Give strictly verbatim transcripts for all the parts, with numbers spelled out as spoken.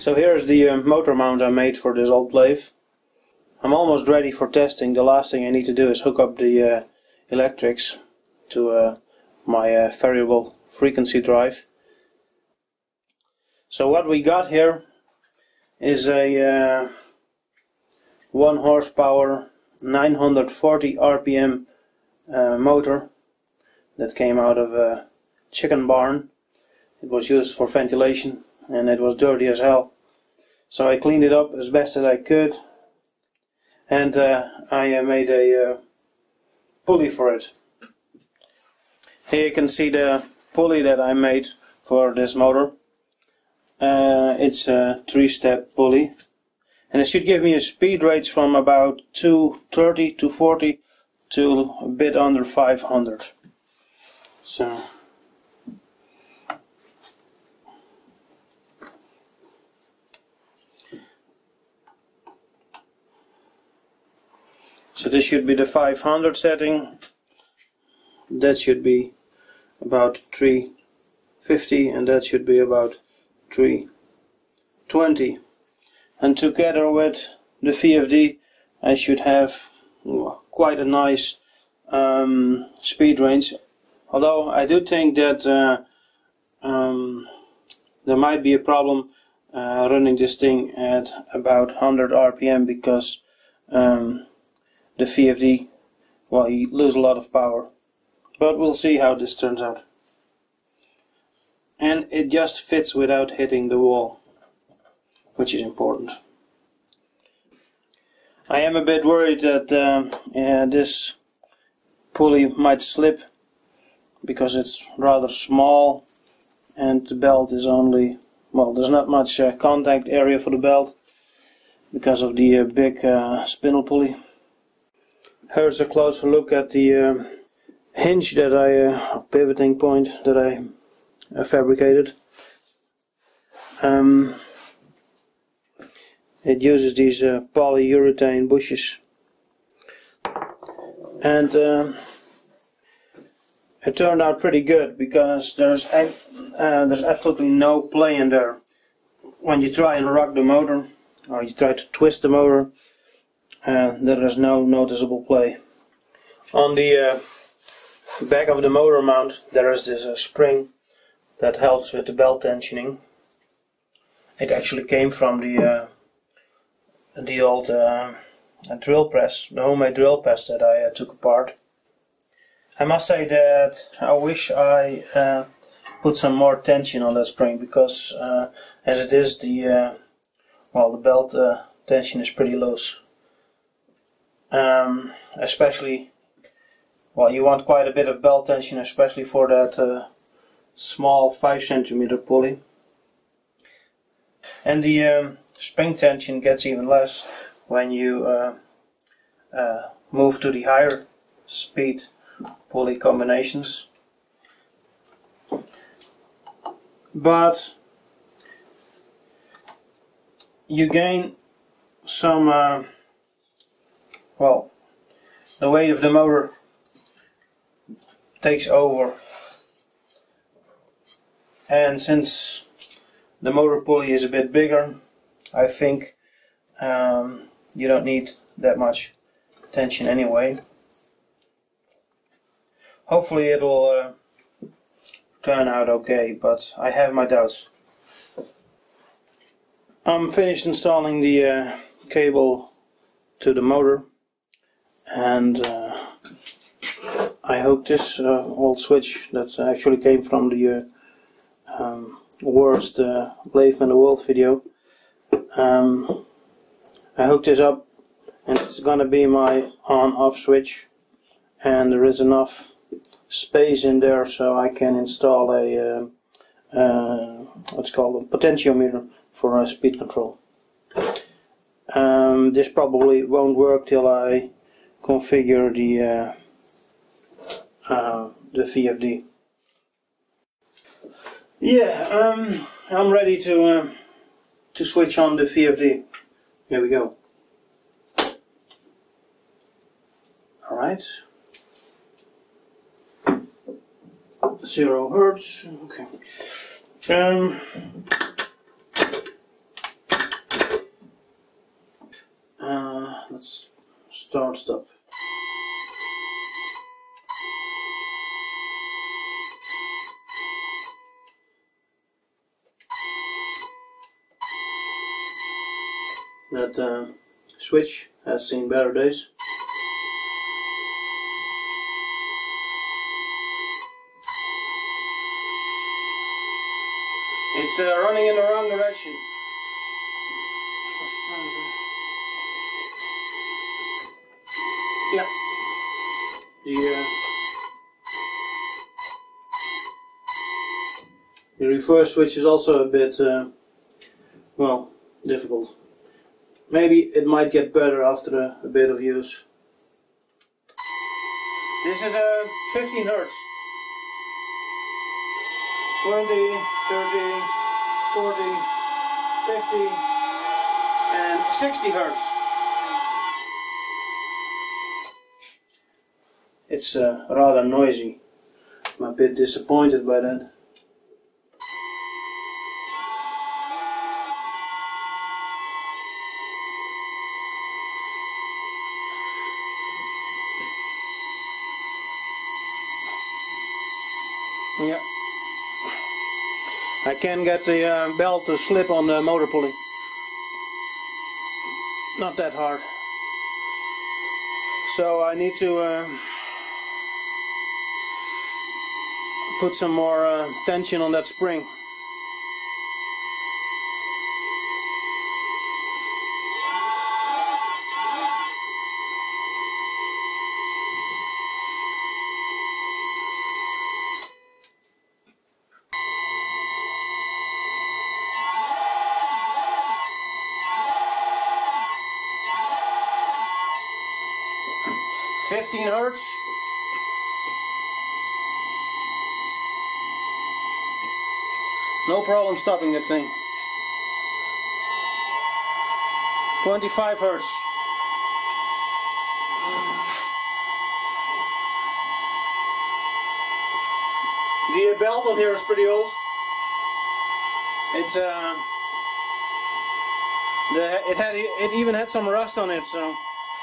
So here's the uh, motor mount I made for this old lathe. I'm almost ready for testing. The last thing I need to do is hook up the uh, electrics to uh, my uh, variable frequency drive. So what we got here is a uh, one horsepower nine hundred forty R P M uh, motor that came out of a chicken barn. It was used for ventilation and it was dirty as hell. So I cleaned it up as best as I could, and uh, I uh, made a uh, pulley for it. Here you can see the pulley that I made for this motor. Uh, it's a three-step pulley, and it should give me a speed range from about two thirty to forty to a bit under five hundred. So So this should be the five hundred setting. That should be about three fifty, and that should be about three twenty. And together with the V F D, I should have quite a nice um, speed range. Although I do think that uh, um, there might be a problem uh, running this thing at about one hundred R P M, because um, the V F D, well, you lose a lot of power. But we'll see how this turns out. And it just fits without hitting the wall, which is important. I am a bit worried that uh, yeah, this pulley might slip, because it's rather small and the belt is only, well, there's not much uh, contact area for the belt because of the uh, big uh, spindle pulley. Here's a closer look at the uh, hinge that I, uh, pivoting point that I uh, fabricated. Um, it uses these uh, polyurethane bushes, and uh, it turned out pretty good, because there's uh, there's absolutely no play in there. When you try and rock the motor, or you try to twist the motor, Uh, there is no noticeable play. On the uh, back of the motor mount there is this uh, spring that helps with the belt tensioning. It actually came from the uh, the old uh, drill press, the homemade drill press that I uh, took apart. I must say that I wish I uh, put some more tension on that spring, because uh, as it is, the uh, well, the belt uh, tension is pretty loose. Um, especially, well, you want quite a bit of belt tension, especially for that uh, small five centimeter pulley. And the um, spring tension gets even less when you uh, uh, move to the higher speed pulley combinations. But you gain some uh, well, the weight of the motor takes over, and since the motor pulley is a bit bigger, I think um, you don't need that much tension anyway. Hopefully it will uh, turn out okay, but I have my doubts. I'm finished installing the uh, cable to the motor, and uh, I hooked this uh, old switch that actually came from the uh, um, worst uh, lathe in the world video. Um, I hooked this up, and it's gonna be my on-off switch, and there is enough space in there so I can install a uh, uh, what's called a potentiometer for uh, speed control. Um, this probably won't work till I configure the uh, uh, the V F D. Yeah, um, I'm ready to uh, to switch on the V F D. Here we go. All right. Zero hertz. Okay. Um. start stop. That uh, switch has seen better days. It's uh, running in the wrong direction. Yeah. The, uh, the reverse switch is also a bit, uh, well, difficult. Maybe it might get better after a, a bit of use. This is a uh, fifteen hertz. twenty, thirty, forty, fifty and sixty hertz. It's uh, rather noisy. I'm a bit disappointed by that. Yeah. I can get the uh, belt to slip on the motor pulley. Not that hard. So I need to uh, put some more uh, tension on that spring. fifteen hertz. No problem stopping that thing. twenty-five hertz. The belt on here is pretty old. It's uh, the it had it even had some rust on it, so.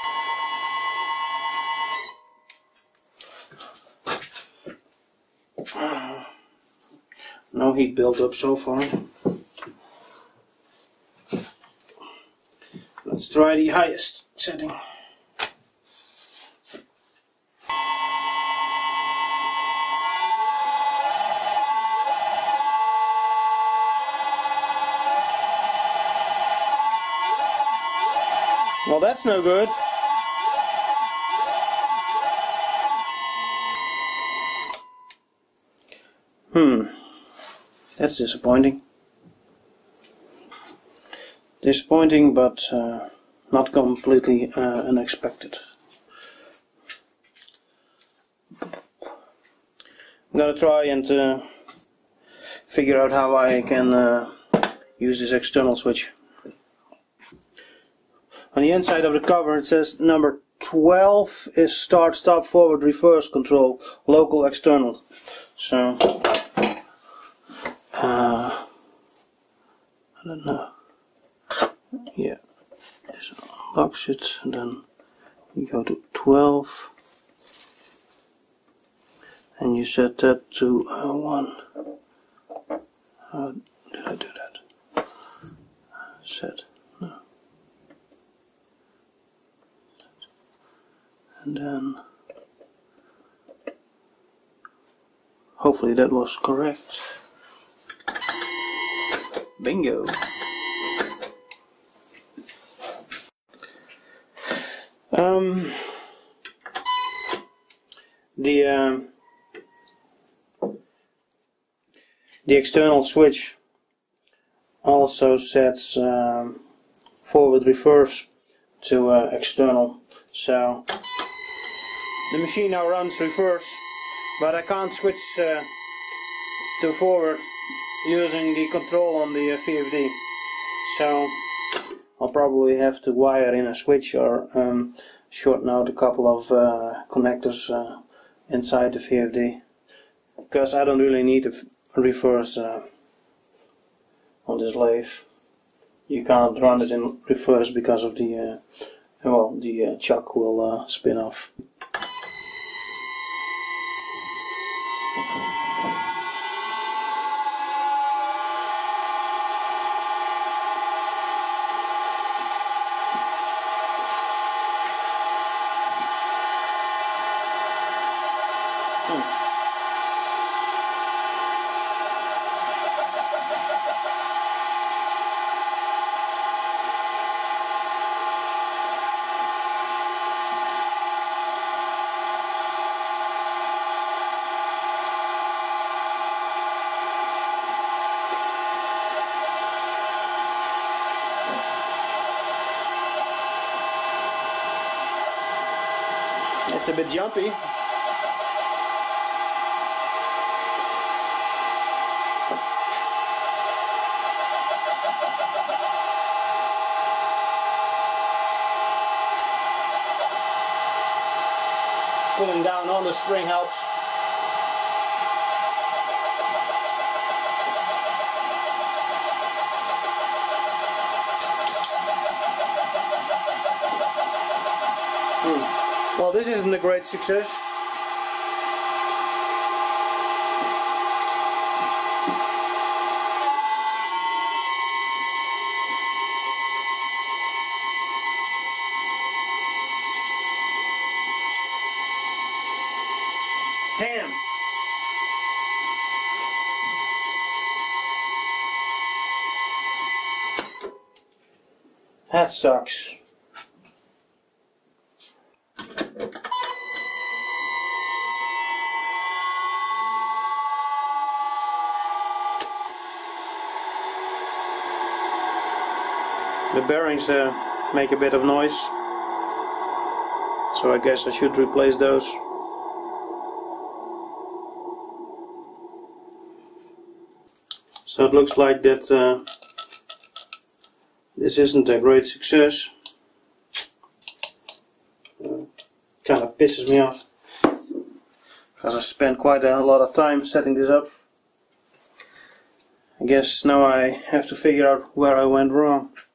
No heat built up so far. Let's try the highest setting. Well, that's no good. Hmm. That's disappointing. Disappointing, but uh, not completely uh, unexpected. I'm gonna try and uh, figure out how I can uh, use this external switch. On the inside of the cover it says number twelve is start, stop, forward, reverse control, local, external. So Uh, I don't know. Yeah, this unlocks it, and then you go to twelve, and you set that to uh, one. How did I do that? Set. No. And then hopefully that was correct. Bingo! Um, the um, the external switch also sets um, forward reverse to uh, external, so the machine now runs reverse, but I can't switch uh, to forward using the control on the uh, V F D, so I'll probably have to wire in a switch or um, shorten out a couple of uh, connectors uh, inside the V F D, because I don't really need to reverse uh, on this lathe. You can't run it in reverse because of the uh, well, the uh, chuck will uh, spin off. It's a bit jumpy. Pulling down on the spring helps. Hmm. Well, this isn't a great success. Damn! That sucks. The bearings uh, make a bit of noise, so I guess I should replace those. So it looks like that uh, this isn't a great success. Uh, kind of pisses me off, because I spent quite a lot of time setting this up. I guess now I have to figure out where I went wrong.